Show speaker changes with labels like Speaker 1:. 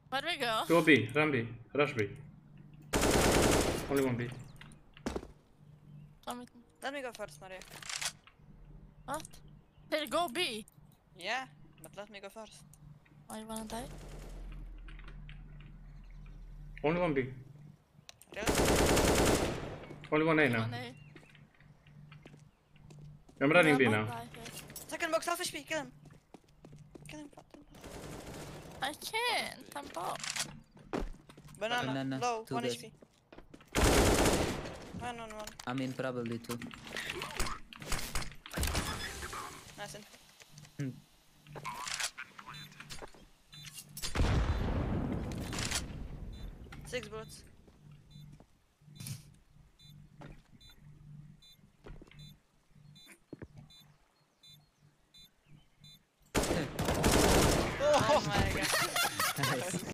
Speaker 1: Where'd we go?
Speaker 2: Go B, run B, rush B. Only one B.
Speaker 3: Let me go first, Maria.
Speaker 1: What? They go B.
Speaker 3: Yeah, but let me go first.
Speaker 1: Why you wanna die?
Speaker 2: Only one B.
Speaker 3: Really?
Speaker 2: Only one A now.
Speaker 1: One A.
Speaker 2: I'm running B
Speaker 1: Yeah,
Speaker 2: now.
Speaker 1: but I hit.
Speaker 3: Second box, selfish me, kill him. Kill him.
Speaker 1: I can't. I'm bot.
Speaker 3: Banana,
Speaker 4: Banana,
Speaker 3: low,
Speaker 4: 2
Speaker 3: 1
Speaker 4: guys.
Speaker 3: HP. 1 on 1.
Speaker 4: I mean, probably 2.
Speaker 3: Nice.
Speaker 4: Hmm.
Speaker 3: Six bullets.